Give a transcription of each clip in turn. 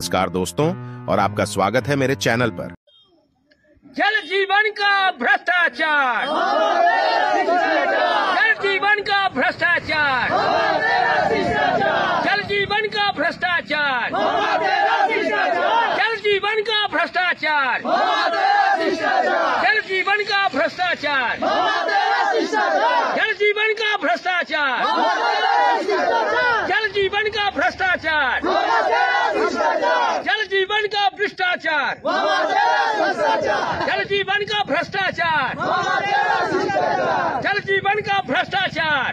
नमस्कार दोस्तों, और आपका स्वागत है मेरे चैनल पर। जल जीवन का भ्रष्टाचार, जल जीवन का भ्रष्टाचार, जल जीवन का भ्रष्टाचार, जल जीवन का भ्रष्टाचार, जल जीवन का भ्रष्टाचार, जल जीवन का भ्रष्टाचार, जल जीवन का भ्रष्टाचार, जल जीवन का भ्रष्टाचार, जल जीवन का भ्रष्टाचार, जल जीवन का भ्रष्टाचार,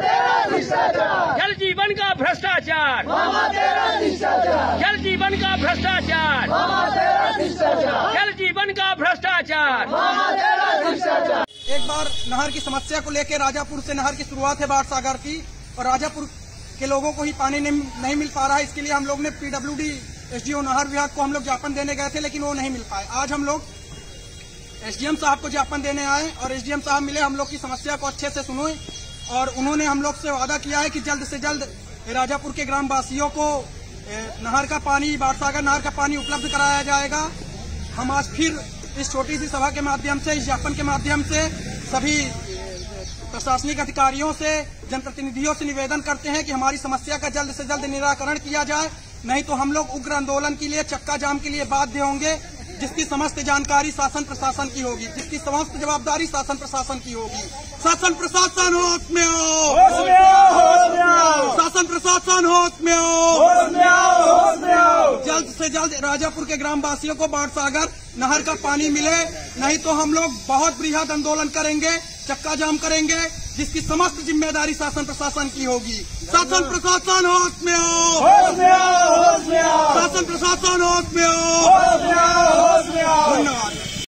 जल जीवन का भ्रष्टाचार, जल जीवन का भ्रष्टाचार, जल जीवन का भ्रष्टाचार। एक बार नहर की समस्या को लेकर राजापुर से नहर की शुरुआत है बाढ़सागर की, और राजापुर के लोगों को ही पानी नहीं मिल पा रहा है। इसके लिए हम लोग ने पीडब्ल्यूडी एसडीओ नहर विभाग को हम लोग ज्ञापन देने गए थे, लेकिन वो नहीं मिल पाए। आज हम लोग एसडीएम साहब को ज्ञापन देने आए और एसडीएम साहब मिले, हम लोग की समस्या को अच्छे से सुने और उन्होंने हम लोग से वादा किया है कि जल्द से जल्द राजापुर के ग्रामवासियों को नहर का पानी, बाढ़सागर नहर का पानी उपलब्ध कराया जाएगा। हम आज फिर इस छोटी सी सभा के माध्यम से, इस ज्ञापन के माध्यम से सभी प्रशासनिक अधिकारियों से, जनप्रतिनिधियों से निवेदन करते हैं कि हमारी समस्या का जल्द से जल्द निराकरण किया जाए, नहीं तो हम लोग उग्र आंदोलन के लिए, चक्का जाम के लिए बाध्य होंगे, जिसकी समस्त जानकारी शासन प्रशासन की होगी, जिसकी समस्त जवाबदारी शासन प्रशासन की होगी। शासन प्रशासन होश में हो, शासन प्रशासन होश में हो। जल्द से जल्द राजापुर के ग्रामवासियों को बाढ़सागर नहर का पानी मिले, नहीं तो हम लोग बहुत बृहद आंदोलन करेंगे, चक्का जाम करेंगे, जिसकी समस्त जिम्मेदारी शासन प्रशासन की होगी। शासन प्रशासन होश में हो, शासन प्रशासन होश में हो।